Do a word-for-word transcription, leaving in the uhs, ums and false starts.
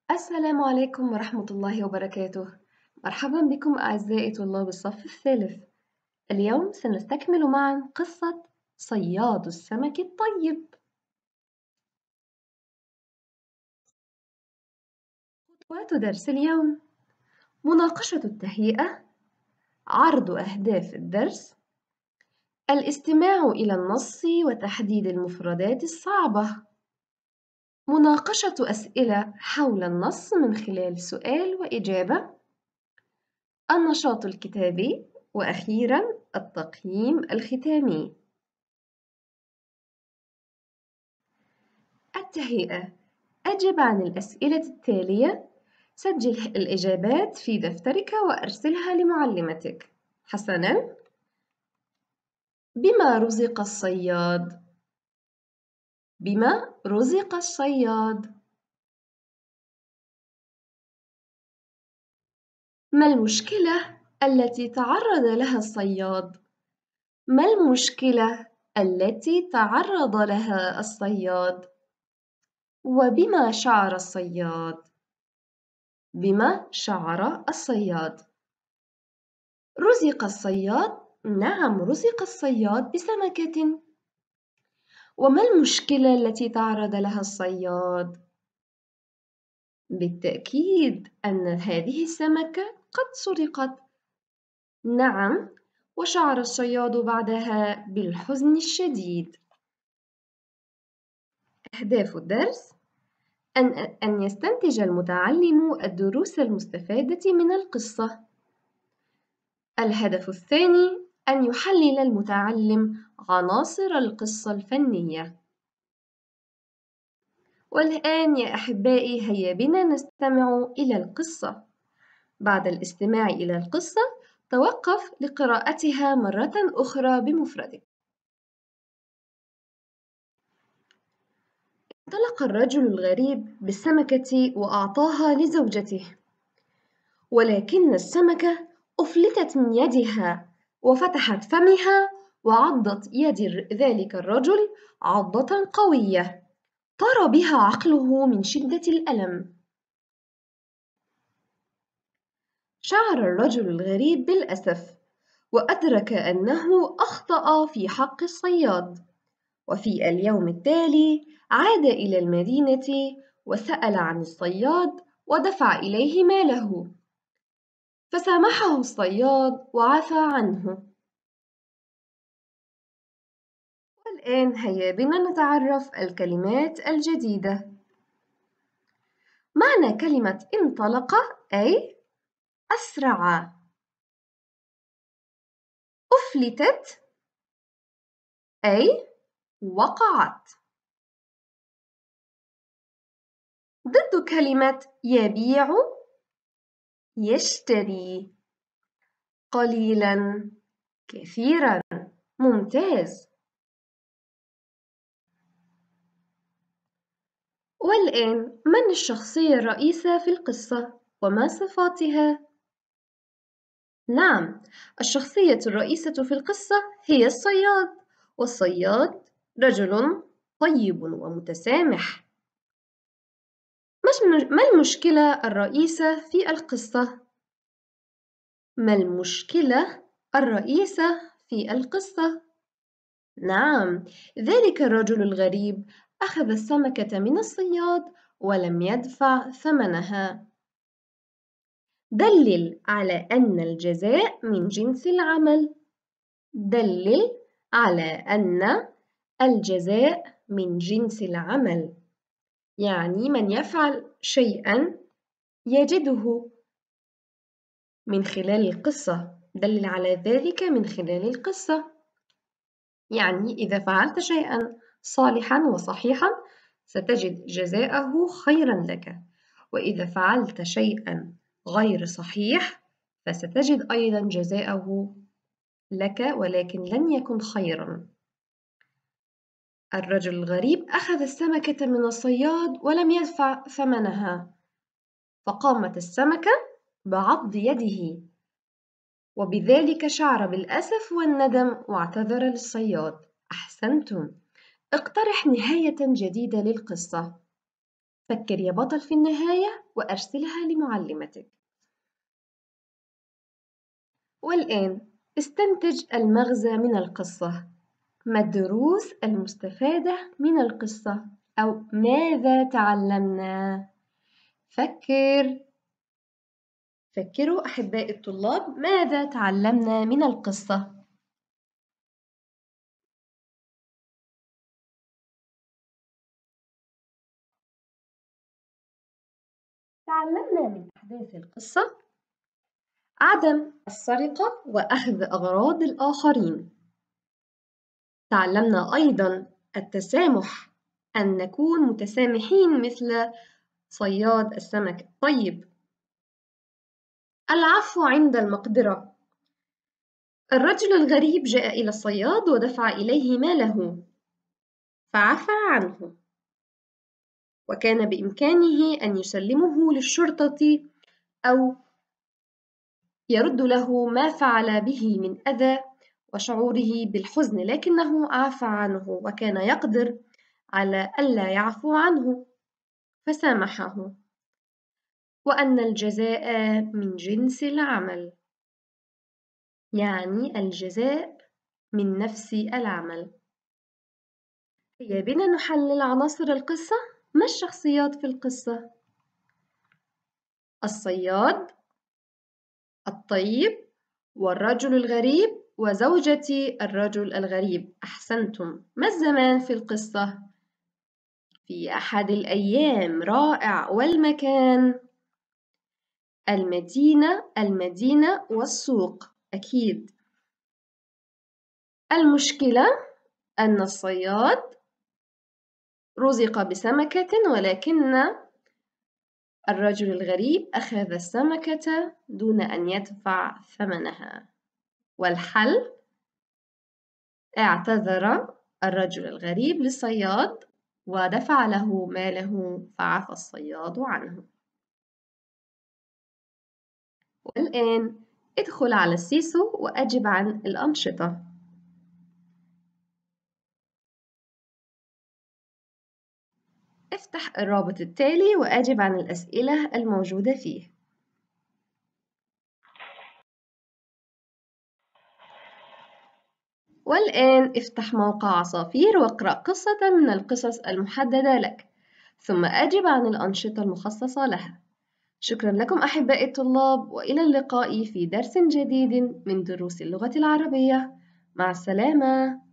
السلام عليكم ورحمة الله وبركاته. مرحبا بكم أعزائي طلاب الصف الثالث. اليوم سنستكمل معا قصة صياد السمك الطيب. خطوات درس اليوم: مناقشة التهيئة، عرض أهداف الدرس، الاستماع إلى النص وتحديد المفردات الصعبة، مناقشة أسئلة حول النص من خلال سؤال وإجابة، النشاط الكتابي، وأخيراً التقييم الختامي. التهيئة: أجب عن الأسئلة التالية، سجل الإجابات في دفترك وأرسلها لمعلمتك. حسناً، بما رزق الصياد؟ بما رزق الصياد؟ ما المشكلة التي تعرض لها الصياد؟ ما المشكلة التي تعرض لها الصياد؟ وبما شعر الصياد؟ بما شعر الصياد؟ رزق الصياد؟ نعم، رزق الصياد بسمكة. وما المشكلة التي تعرض لها الصياد؟ بالتأكيد أن هذه السمكة قد سرقت. نعم، وشعر الصياد بعدها بالحزن الشديد. أهداف الدرس: أن أن يستنتج المتعلم الدروس المستفادة من القصة. الهدف الثاني: أن يحلل المتعلم عناصر القصة الفنية. والآن يا أحبائي، هيا بنا نستمع إلى القصة. بعد الاستماع إلى القصة، توقف لقراءتها مرة أخرى بمفردك. انطلق الرجل الغريب بالسمكة وأعطاها لزوجته، ولكن السمكة أفلتت من يدها وفتحت فمها وعضت يد ذلك الرجل عضة قوية طار بها عقله من شدة الألم. شعر الرجل الغريب بالأسف، وأدرك أنه أخطأ في حق الصياد. وفي اليوم التالي عاد إلى المدينة وسأل عن الصياد ودفع إليه ماله، فسامحه الصياد وعفى عنه. والآن هيا بنا نتعرف الكلمات الجديدة. معنى كلمة انطلق أي أسرع. أفلتت أي وقعت. ضد كلمة يبيع: يشتري. قليلاً، كثيراً. ممتاز. والآن، من الشخصية الرئيسة في القصة وما صفاتها؟ نعم، الشخصية الرئيسة في القصة هي الصياد، والصياد رجل طيب ومتسامح. ما المشكلة الرئيسة في القصة؟ ما المشكلة الرئيسة في القصة؟ نعم، ذلك الرجل الغريب أخذ السمكة من الصياد ولم يدفع ثمنها. دلل على أن الجزاء من جنس العمل. دلل على أن الجزاء من جنس العمل، يعني من يفعل شيئاً يجده من خلال القصة. دلل على ذلك من خلال القصة، يعني إذا فعلت شيئاً صالحاً وصحيحاً ستجد جزاءه خيراً لك، وإذا فعلت شيئاً غير صحيح فستجد أيضاً جزاءه لك ولكن لن يكن خيراً. الرجل الغريب أخذ السمكة من الصياد ولم يدفع ثمنها، فقامت السمكة بعض يده، وبذلك شعر بالأسف والندم واعتذر للصياد. أحسنتم. اقترح نهاية جديدة للقصة. فكر يا بطل في النهاية وأرسلها لمعلمتك. والآن استنتج المغزى من القصة. ما الدروس المستفادة من القصة؟ أو ماذا تعلمنا؟ فكر فكروا أحبائي الطلاب، ماذا تعلمنا من القصة؟ تعلمنا من أحداث القصة عدم السرقة وأخذ أغراض الآخرين. تعلمنا أيضاً التسامح، أن نكون متسامحين مثل صياد السمك الطيب. العفو عند المقدرة. الرجل الغريب جاء إلى الصياد ودفع إليه ماله فعفى عنه، وكان بإمكانه أن يسلمه للشرطة أو يرد له ما فعل به من أذى وشعوره بالحزن، لكنه عفى عنه وكان يقدر على ألا يعفو عنه فسامحه. وأن الجزاء من جنس العمل، يعني الجزاء من نفس العمل. هيا بنا نحلل عناصر القصة. ما الشخصيات في القصة؟ الصياد، الطيب، والرجل الغريب، وزوجة الرجل الغريب. أحسنتم. ما الزمان في القصة؟ في أحد الأيام. رائع. والمكان؟ المدينة المدينة والسوق أكيد. المشكلة أن الصياد رزق بسمكة ولكن الرجل الغريب أخذ السمكة دون أن يدفع ثمنها. والحل: اعتذر الرجل الغريب للصياد ودفع له ماله فعفى الصياد عنه. والآن ادخل على السيسو وأجب عن الأنشطة. افتح الرابط التالي وأجب عن الأسئلة الموجودة فيه. والآن افتح موقع عصافير واقرأ قصة من القصص المحددة لك، ثم أجب عن الأنشطة المخصصة لها. شكرا لكم أحبائي الطلاب، وإلى اللقاء في درس جديد من دروس اللغة العربية. مع السلامة.